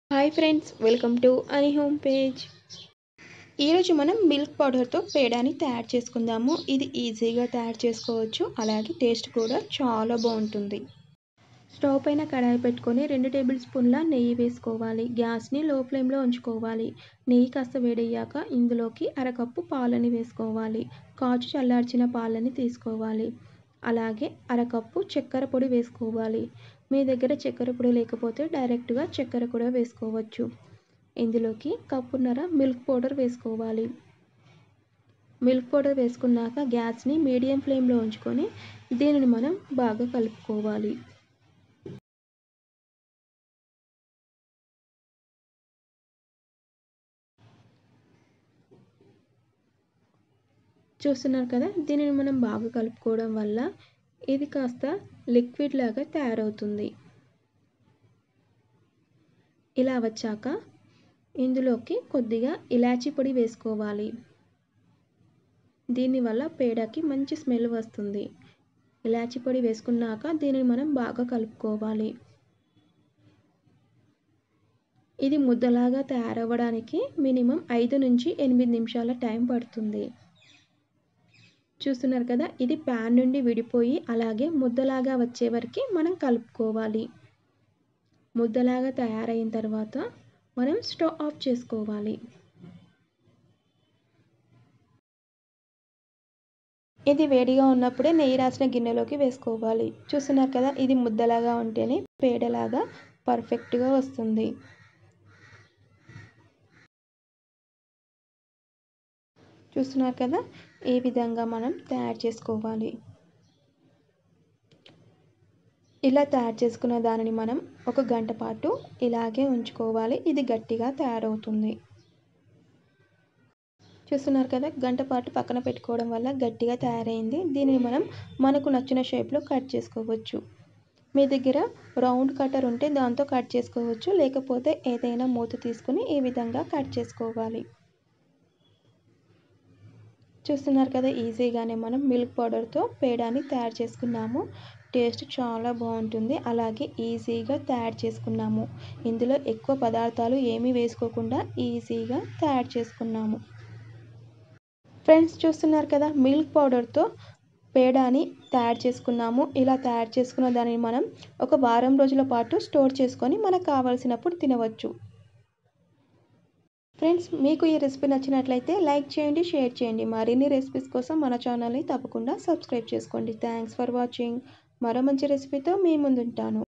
Hi friends, welcome to అని home page. ఈరోజు మనం మిల్క్ పౌడర్తో పేడాని తయారు చేసుకుందాము. ఇది ఈజీగా తయారు చేసుకోవచ్చు, అలాగే టేస్ట్ కూడా చాలా బాగుంటుంది. స్టవ్ పైన కడాయి పెట్టుకొని 2 టేబుల్ స్పూన్ల నెయ్యి వేసుకోవాలి. గ్యాస్ని లో ఫ్లేమ్లో ఉంచుకోవాలి. నెయ్యి కాస్త వేడయ్యాక ఇందులోకి అరకప్పు పాలని వేసుకోవాలి. కాచు చల్లార్చిన పాలని తీసుకోవాలి. అలాగే అరకప్పు చక్కెర పొడి వేసుకోవాలి. మీ దగ్గర చక్కెర పొడి లేకపోతే డైరెక్ట్గా చక్కెర కూడా వేసుకోవచ్చు. ఇందులోకి కప్పున్నర మిల్క్ పౌడర్ వేసుకోవాలి. మిల్క్ పౌడర్ వేసుకున్నాక గ్యాస్ని మీడియం ఫ్లేమ్లో ఉంచుకొని దీనిని మనం బాగా కలుపుకోవాలి. చూస్తున్నారు కదా, దీనిని మనం బాగా కలుపుకోవడం వల్ల ఇది కాస్త లిక్విడ్ లాగా తయారవుతుంది. ఇలా వచ్చాక ఇందులోకి కొద్దిగా ఇలాచీ పొడి వేసుకోవాలి. దీనివల్ల పేడకి మంచి స్మెల్ వస్తుంది. ఇలాచీ పొడి వేసుకున్నాక దీనిని మనం బాగా కలుపుకోవాలి. ఇది ముద్దలాగా తయారవ్వడానికి మినిమం 5 నుంచి 8 నిమిషాల టైం పడుతుంది. చూస్తున్నారు కదా, ఇది ప్యాన్ నుండి విడిపోయి అలాగే ముద్దలాగా వచ్చే వరకు మనం కలుపుకోవాలి. ముద్దలాగా తయారైన తర్వాత మనం స్టవ్ ఆఫ్ చేసుకోవాలి. ఇది వేడిగా ఉన్నప్పుడే నెయ్యి రాసిన గిన్నెలోకి వేసుకోవాలి. చూస్తున్నారు కదా, ఇది ముద్దలాగా ఉంటేనే పేడలాగా పర్ఫెక్ట్గా వస్తుంది. చూస్తున్నారు కదా, ఈ విధంగా మనం తయారు చేసుకోవాలి. ఇలా తయారు చేసుకున్న దానిని మనం 1 గంట పాటు ఇలాగే ఉంచుకోవాలి. ఇది గట్టిగా తయారవుతుంది. చూస్తున్నారు కదా, గంట పాటు పక్కన పెట్టుకోవడం వల్ల గట్టిగా తయారైంది. దీనిని మనం మనకు నచ్చిన షేప్లో కట్ చేసుకోవచ్చు. మీ దగ్గర రౌండ్ కటర్ ఉంటే దాంతో కట్ చేసుకోవచ్చు, లేకపోతే ఏదైనా మూత తీసుకుని ఈ విధంగా కట్ చేసుకోవాలి. చూస్తున్నారు కదా, ఈజీగానే మనం మిల్క్ పౌడర్తో పేడాని తయారు చేసుకున్నాము. టేస్ట్ చాలా బాగుంటుంది, అలాగే ఈజీగా తయారు చేసుకున్నాము. ఇందులో ఎక్కువ పదార్థాలు ఏమీ వేసుకోకుండా ఈజీగా తయారు చేసుకున్నాము. ఫ్రెండ్స్, చూస్తున్నారు కదా, మిల్క్ పౌడర్తో పేడాని తయారు చేసుకున్నాము. ఇలా తయారు చేసుకున్న దానిని మనం 1 వారం రోజుల పాటు స్టోర్ చేసుకొని మనకు కావాల్సినప్పుడు తినవచ్చు. ఫ్రెండ్స్, మీకు ఈ రెసిపీ నచ్చినట్లయితే లైక్ చేయండి, షేర్ చేయండి. మరిన్ని రెసిపీస్ కోసం మన ఛానల్ని తప్పకుండా సబ్స్క్రైబ్ చేసుకోండి. Thanks for watching. మరో మంచి రెసిపీతో మీ ముందుంటాను.